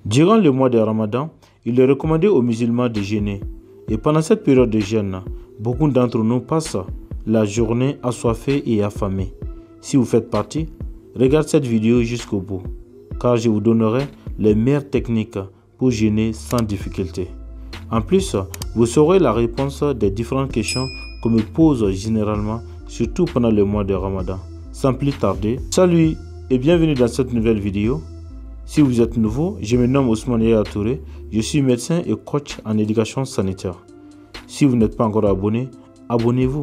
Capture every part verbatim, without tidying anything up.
Durant le mois de Ramadan, il est recommandé aux musulmans de jeûner. Et pendant cette période de jeûne, beaucoup d'entre nous passent la journée assoiffés et affamés. Si vous faites partie, regardez cette vidéo jusqu'au bout, car je vous donnerai les meilleures techniques pour jeûner sans difficulté. En plus, vous saurez la réponse des différentes questions qu'on me pose généralement, surtout pendant le mois de Ramadan. Sans plus tarder, salut et bienvenue dans cette nouvelle vidéo. Si vous êtes nouveau, je me nomme Ousmane Yaya Touré, je suis médecin et coach en éducation sanitaire. Si vous n'êtes pas encore abonné, abonnez-vous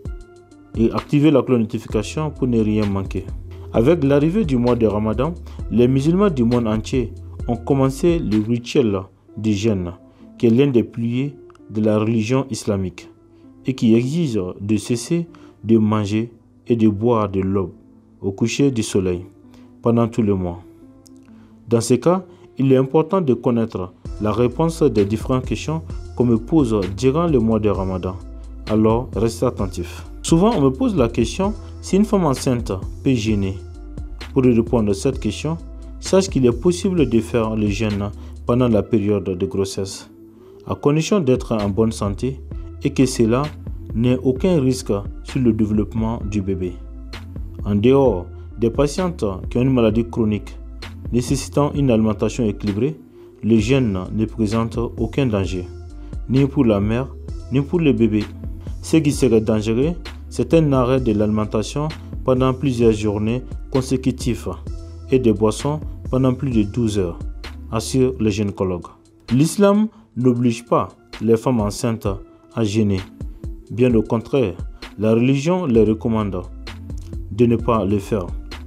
et activez la cloche de notification pour ne rien manquer. Avec l'arrivée du mois de Ramadan, les musulmans du monde entier ont commencé le rituel du jeûne, qui est l'un des piliers de la religion islamique et qui exige de cesser de manger et de boire de l'eau au coucher du soleil pendant tout le mois. Dans ce cas, il est important de connaître la réponse des différentes questions qu'on me pose durant le mois de Ramadan. Alors, restez attentifs. Souvent, on me pose la question si une femme enceinte peut jeûner. Pour répondre à cette question, sache qu'il est possible de faire le jeûne pendant la période de grossesse, à condition d'être en bonne santé et que cela n'ait aucun risque sur le développement du bébé. En dehors des patientes qui ont une maladie chronique nécessitant une alimentation équilibrée, le jeûne ne présente aucun danger, ni pour la mère, ni pour le bébé. Ce qui serait dangereux, c'est un arrêt de l'alimentation pendant plusieurs journées consécutives et des boissons pendant plus de douze heures, assure le gynécologue. L'islam n'oblige pas les femmes enceintes à jeûner. Bien au contraire, la religion les recommande de ne pas le faire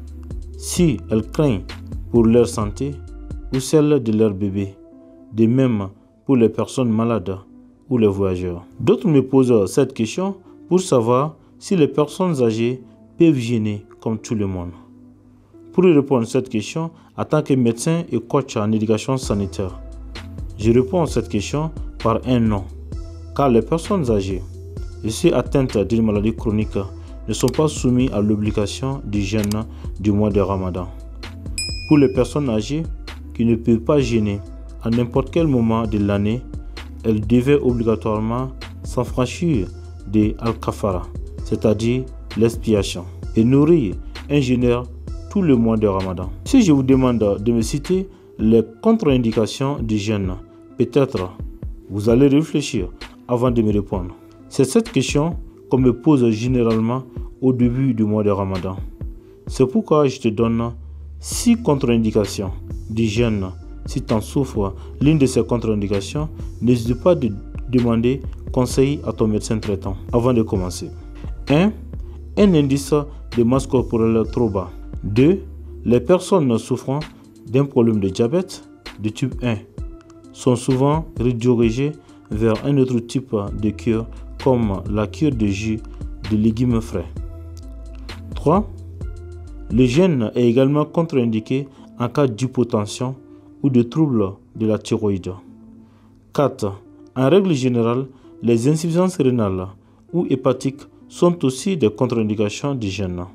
si elles craignent pour leur santé ou celle de leur bébé, de même pour les personnes malades ou les voyageurs. D'autres me posent cette question pour savoir si les personnes âgées peuvent jeûner comme tout le monde. Pour répondre à cette question, en tant que médecin et coach en éducation sanitaire, je réponds à cette question par un non, car les personnes âgées et ceux atteintes d'une maladie chronique ne sont pas soumis à l'obligation du jeûne du mois de Ramadan. Pour les personnes âgées qui ne peuvent pas jeûner à n'importe quel moment de l'année, elles devaient obligatoirement s'affranchir de al-kafara, c'est-à-dire l'expiation, et nourrir un jeûneur tout le mois de Ramadan. Si je vous demande de me citer les contre-indications du jeûne, peut-être vous allez réfléchir avant de me répondre. C'est cette question qu'on me pose généralement au début du mois de Ramadan. C'est pourquoi je te donne six contre-indications du jeûne. Si tu en souffres l'une de ces contre-indications, n'hésite pas à demander conseil à ton médecin traitant avant de commencer. un. Un indice de masse corporelle trop bas. deux. Les personnes souffrant d'un problème de diabète de type un sont souvent redirigées vers un autre type de cure comme la cure de jus de légumes frais. trois. Le jeûne est également contre-indiqué en cas d'hypotension ou de troubles de la thyroïde. quatre. En règle générale, les insuffisances rénales ou hépatiques sont aussi des contre-indications du jeûne.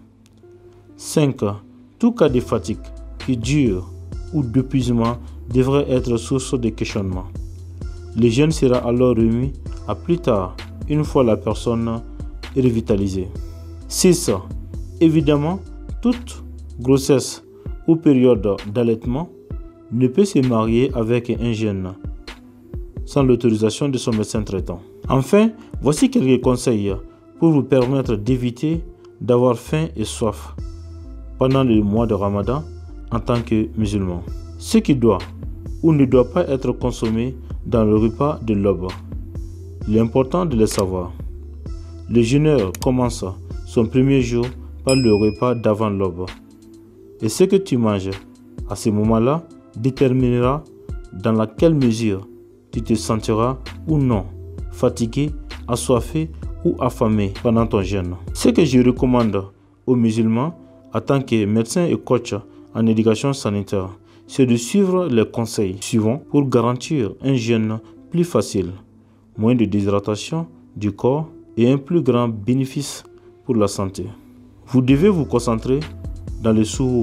cinq. Tout cas de fatigue qui dure ou d'épuisement devrait être source de questionnement. Le jeûne sera alors remis à plus tard, une fois la personne est revitalisée. six. Évidemment, toute grossesse ou période d'allaitement ne peut se marier avec un jeûne sans l'autorisation de son médecin traitant. Enfin, voici quelques conseils pour vous permettre d'éviter d'avoir faim et soif pendant le mois de Ramadan en tant que musulman. Ce qui doit ou ne doit pas être consommé dans le repas de l'aube. Il est important de le savoir. Le jeûneur commence son premier jour par le repas d'avant l'aube. Et ce que tu manges à ce moment-là déterminera dans laquelle mesure tu te sentiras ou non fatigué, assoiffé ou affamé pendant ton jeûne. Ce que je recommande aux musulmans en tant que médecin et coach en éducation sanitaire, c'est de suivre les conseils suivants pour garantir un jeûne plus facile, moins de déshydratation du corps et un plus grand bénéfice pour la santé. Vous devez vous concentrer dans le suhour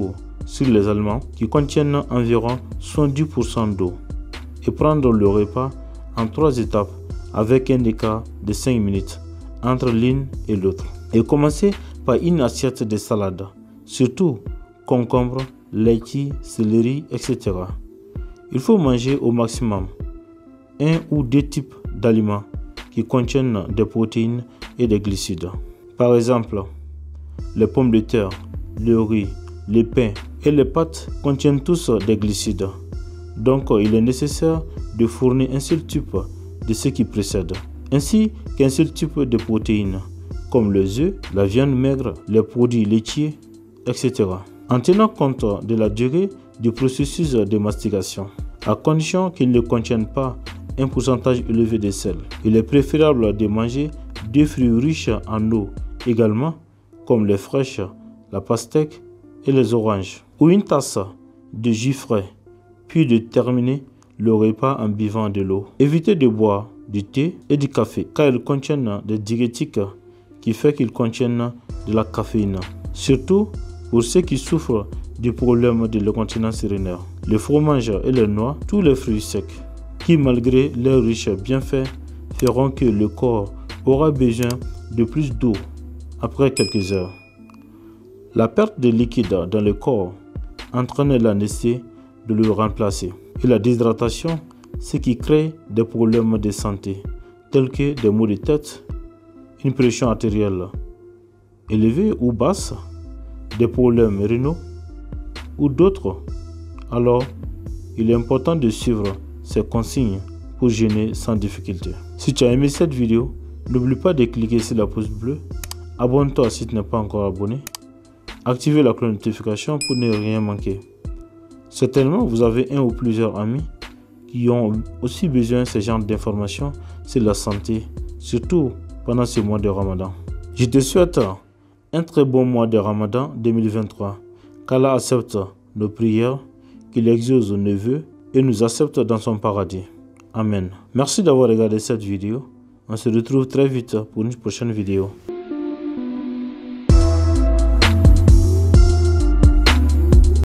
sur les aliments qui contiennent environ soixante-dix pour cent d'eau et prendre le repas en trois étapes avec un écart de cinq minutes entre l'une et l'autre. Et commencer par une assiette de salade, surtout concombre, laitue, céleri, et cetera. Il faut manger au maximum un ou deux types d'aliments qui contiennent des protéines et des glucides. Par exemple, les pommes de terre, le riz, les pains et les pâtes contiennent tous des glucides. Donc, il est nécessaire de fournir un seul type de ce qui précède, ainsi qu'un seul type de protéines, comme les œufs, la viande maigre, les produits laitiers, et cetera. En tenant compte de la durée du processus de mastication, à condition qu'ils ne contiennent pas un pourcentage élevé de sel, il est préférable de manger des fruits riches en eau également, comme les fraîches, la pastèque et les oranges, ou une tasse de jus frais, puis de terminer le repas en buvant de l'eau. Évitez de boire du thé et du café car ils contiennent des diurétiques qui fait qu'ils contiennent de la caféine, surtout pour ceux qui souffrent du problème de l'incontinence urinaire. Le fromage et les noix, tous les fruits secs, qui malgré leurs riches bienfaits feront que le corps aura besoin de plus d'eau après quelques heures. La perte de liquide dans le corps entraîne la nécessité de le remplacer. Et la déshydratation, ce qui crée des problèmes de santé, tels que des maux de tête, une pression artérielle élevée ou basse, des problèmes rénaux ou d'autres. Alors, il est important de suivre ces consignes pour jeûner sans difficulté. Si tu as aimé cette vidéo, n'oublie pas de cliquer sur la pouce bleue, abonne-toi si tu n'es pas encore abonné, activez la cloche de notification pour ne rien manquer. Certainement, vous avez un ou plusieurs amis qui ont aussi besoin de ce genre d'informations sur la santé, surtout pendant ce mois de Ramadan. Je te souhaite un très bon mois de Ramadan deux mille vingt-trois. Qu'Allah accepte nos prières, qu'il exauce nos vœux et nous accepte dans son paradis. Amen. Merci d'avoir regardé cette vidéo. On se retrouve très vite pour une prochaine vidéo.